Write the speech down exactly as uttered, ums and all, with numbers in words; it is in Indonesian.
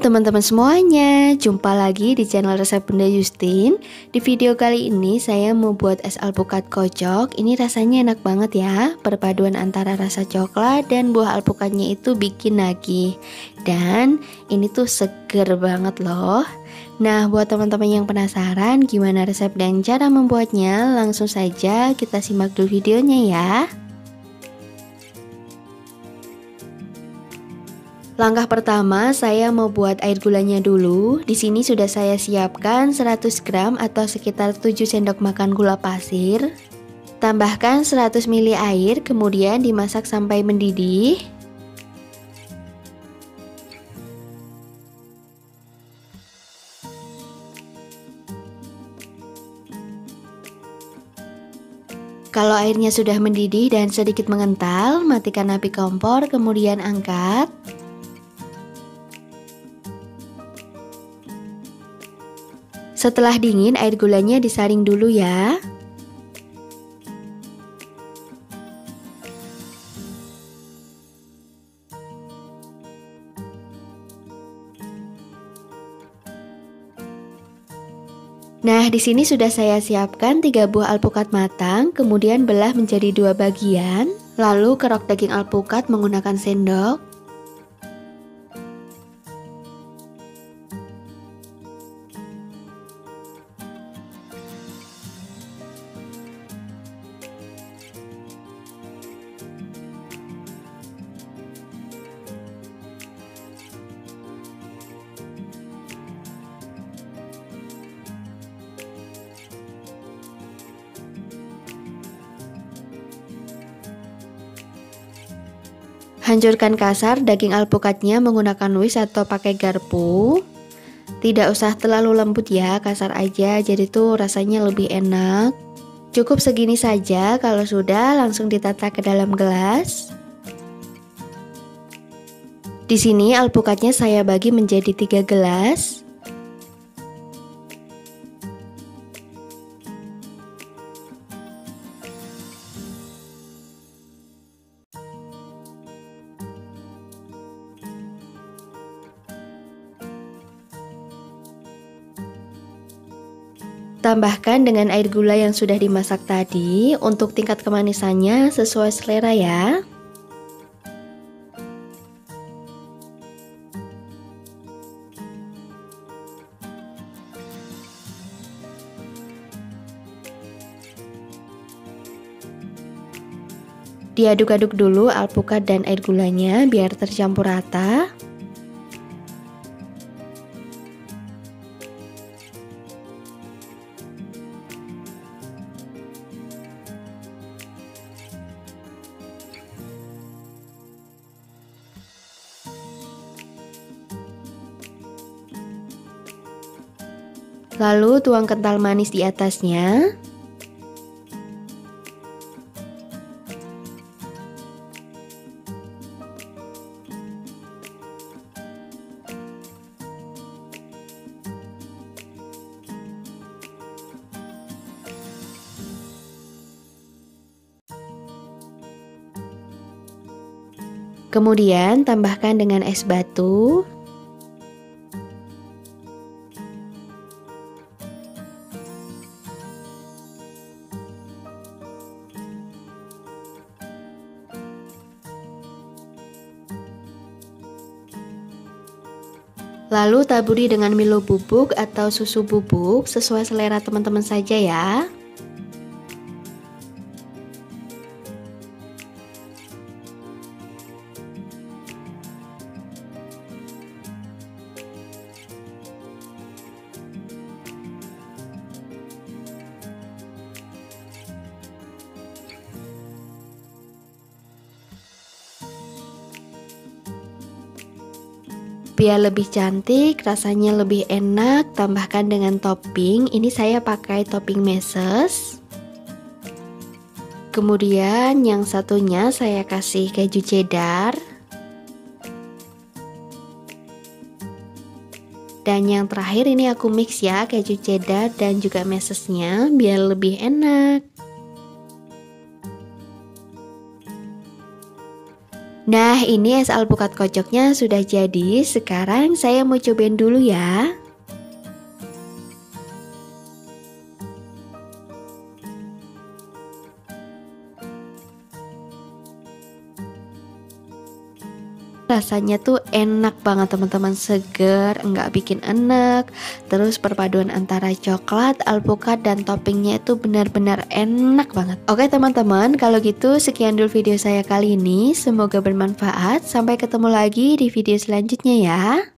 teman-teman semuanya, jumpa lagi di channel resep Bunda Justin. Di video kali ini saya mau buat es alpukat kocok. Ini rasanya enak banget ya. Perpaduan antara rasa coklat dan buah alpukatnya itu bikin nagih. Dan ini tuh seger banget loh. Nah, buat teman-teman yang penasaran gimana resep dan cara membuatnya, langsung saja kita simak dulu videonya ya. Langkah pertama, saya mau buat air gulanya dulu. Di sini sudah saya siapkan seratus gram atau sekitar tujuh sendok makan gula pasir. Tambahkan seratus mililiter air, kemudian dimasak sampai mendidih. Kalau airnya sudah mendidih dan sedikit mengental, matikan api kompor, kemudian angkat. Setelah dingin, air gulanya disaring dulu ya. Nah, di sini sudah saya siapkan tiga buah alpukat matang, kemudian belah menjadi dua bagian, lalu kerok daging alpukat menggunakan sendok. Hancurkan kasar daging alpukatnya menggunakan whisk atau pakai garpu. Tidak usah terlalu lembut ya, kasar aja, jadi tuh rasanya lebih enak. Cukup segini saja, kalau sudah langsung ditata ke dalam gelas. Di sini alpukatnya saya bagi menjadi tiga gelas. Tambahkan dengan air gula yang sudah dimasak tadi. Untuk tingkat kemanisannya sesuai selera ya. Diaduk-aduk dulu alpukat dan air gulanya biar tercampur rata. Lalu tuang kental manis di atasnya. Kemudian tambahkan dengan es batu. Lalu taburi dengan Milo bubuk atau susu bubuk sesuai selera teman-teman saja ya. Biar lebih cantik, rasanya lebih enak, tambahkan dengan topping. Ini saya pakai topping meses. Kemudian yang satunya saya kasih keju cheddar. Dan yang terakhir ini aku mix ya, keju cheddar dan juga mesesnya biar lebih enak. Nah, ini es alpukat kocoknya sudah jadi. Sekarang saya mau cobain dulu ya. Rasanya tuh enak banget teman-teman, seger, nggak bikin enek. Terus perpaduan antara coklat, alpukat, dan toppingnya itu benar-benar enak banget. Oke teman-teman, kalau gitu sekian dulu video saya kali ini. Semoga bermanfaat. Sampai ketemu lagi di video selanjutnya ya.